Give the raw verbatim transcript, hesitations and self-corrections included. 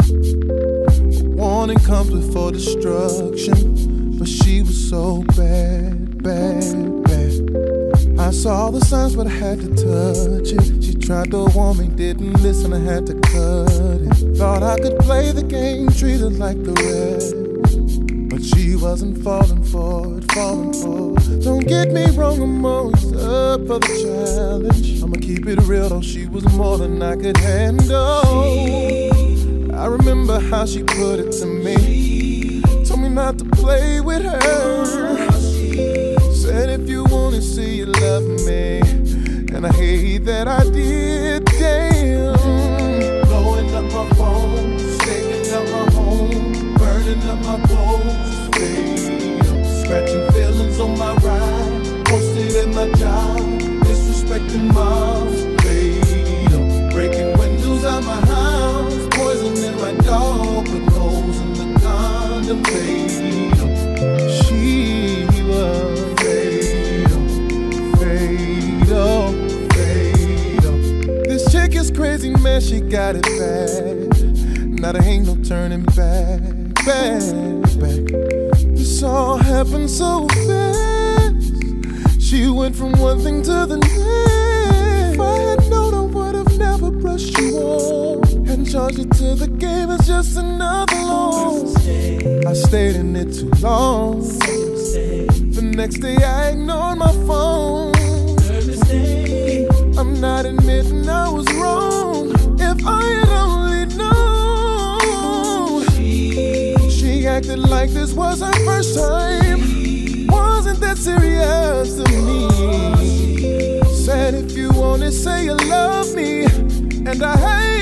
Warning comes before destruction, but she was so bad, bad, bad. I saw the signs, but I had to touch it. She tried to warn me, didn't listen, I had to cut it. Thought I could play the game, treat her like the rest, but she wasn't falling for it, falling for it. Don't get me wrong, I'm always up for the challenge. I'ma keep it real though, she was more than I could handle. I remember how she put it to me, told me not to play with her. Said if you wanna see you love me, and I hate that I did, damn. Blowing up my phone, staking up my home, burning up my clothes, babe. Scratching feelings on my ride, posted at my job, disrespecting moms, babe. Breaking windows out my house, poisoning my dog, put holes in the condom, babe. She was fatal, fatal. This chick is crazy, man, she got it bad. Now there ain't no turning back, back, back. This all happened so fast. She went from one thing to the next. If I had known, I would have never brushed you off and charged you to the game as just another loan. I stayed in it too long. The next day I ignored my phone. I'm not admitting I was wrong. If I had only known, she acted like this was her first time. Wasn't that serious to me. Said if you wanna say you love me, and I hate